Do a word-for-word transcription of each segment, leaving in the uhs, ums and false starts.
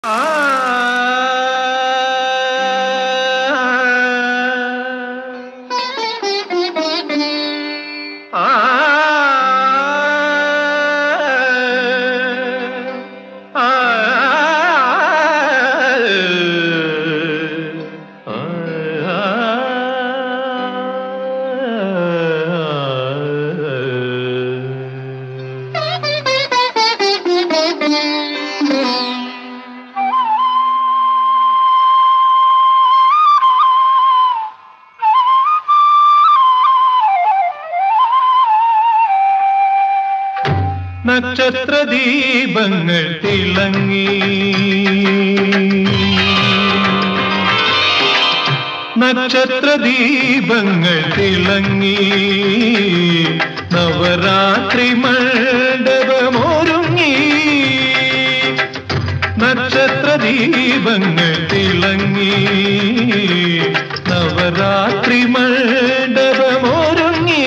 നക്ഷത്ര ദീപങ്ങൾ തിളങ്ങി നക്ഷത്ര ദീപങ്ങൾ തിളങ്ങി നവരാത്രി മണ്ഡപമൊരുങ്ങി നക്ഷത്ര ദീപങ്ങൾ തിളങ്ങി നവരാത്രി മണ്ഡപമൊരുങ്ങി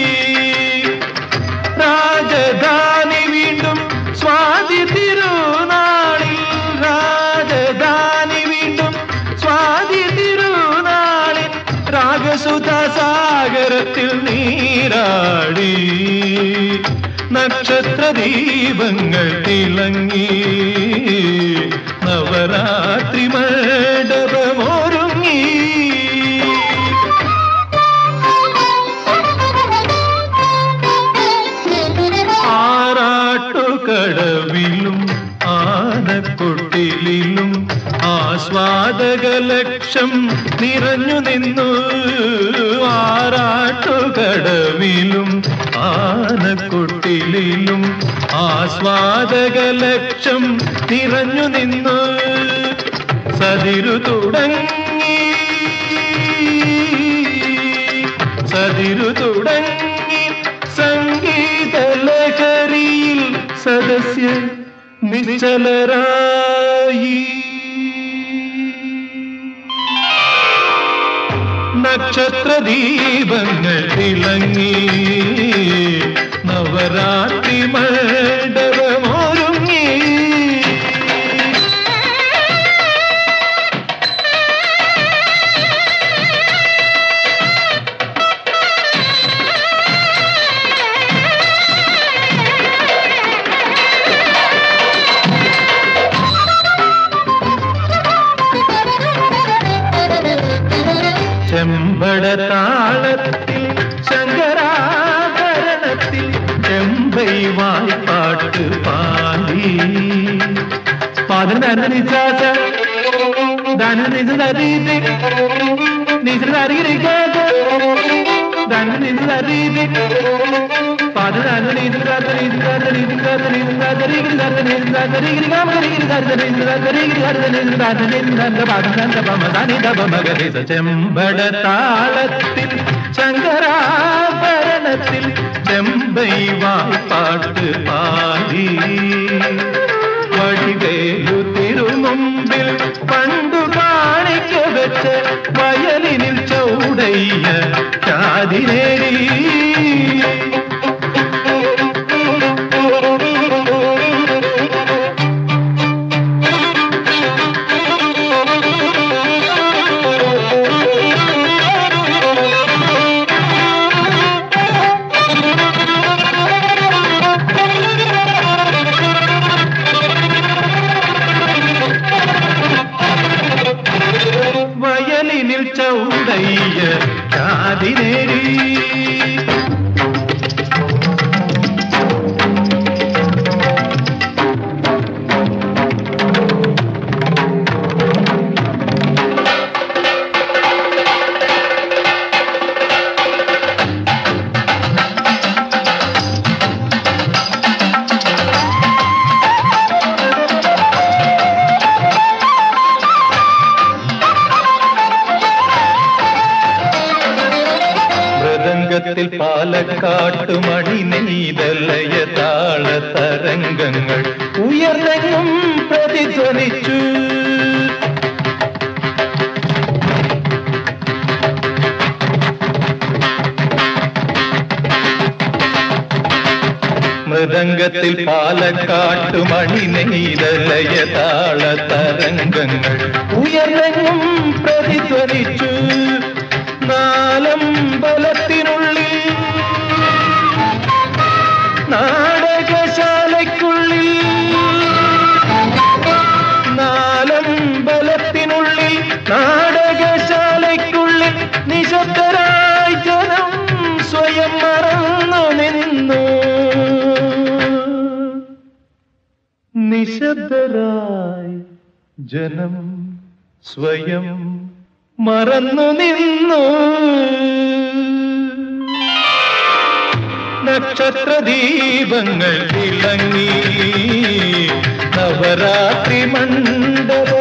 രാജധാനി വീണ്ടും സ്വാതി തിരുനാളിൽ രാജധാനി വീണ്ടും സ്വാതി തിരുനാളിൽ രാഗസുധാസാഗരത്തിൽ നീരാടി നക്ഷത്ര ദീപങ്ങൾ തിളങ്ങി നവരാത്രി മണ്ഡപമൊരുങ്ങി കടവിലും ആനക്കൊട്ടിലും ആസ്വാദക ലക്ഷം നിറഞ്ഞു നിന്നു ആറാട്ടുകടവിലും ആനക്കൊട്ടിലും ആസ്വാദക ലക്ഷം നിറഞ്ഞു നിന്നു സതിരു തുടങ്ങി സതിരു തുടങ്ങി സംഗീത ലഹരിയിൽ സദസ്യ നിശ്ചലരായി നക്ഷത്ര ദീപങ്ങൾ തിളങ്ങി നവരാത്രി മണ്ഡപമൊരുങ്ങി ചെമ്പടതാളത്തിൽ ശങ്കരാഭരണത്തിൽ ചെമ്പൈ വായ്പാട്ട് പാടി പാദന നിജാത ധന നിജ നരീതി നിജ നരീരികാത ധന നിജ നരീതി പാദന നിജാത നിജാത നിജാത നിജാത നിജാത നിജാത നിജാത ചെമ്പടതാളത്തിൽ ശങ്കരാഭരണത്തിൽ ചെമ്പൈ വായ്പാട്ട് പാടി വഴിവേലു തിരുമുമ്പിൽ പണ്ടു കാണിക്ക വെച്ച് വയലിനിൽ ചൗടയ്യ ചാതിനേരി വയലിനിൽ ചൗടയ്യ ചാതിനേരി പാലക്കാട്ടു മണി നെയ്തലയ താള തരംഗങ്ങൾ ഉയർന്നെങ്ങും പ്രതിധ്വനിച്ചു മൃദംഗത്തിൽ പാല പാലക്കാട്ടുമണി നെയ്തലയ താള തരംഗങ്ങൾ ഉയർന്നെങ്ങും പ്രതിധ്വനിച്ചു. നാലമ്പലത്തിനുള്ളിൽ നാടകശാലയ്ക്കുള്ളിൽ നാലമ്പലത്തിനുള്ളിൽ നാടകശാലയ്ക്കുള്ളിൽ നിശബ്ദരായി ജനം സ്വയം മറന്നു നിന്നു. നിശബ്ദരായി ജനം സ്വയം മറന്നു നിന്നു. നക്ഷത്രദീപങ്ങൾ തിളങ്ങി നവരാത്രി മണ്ഡപ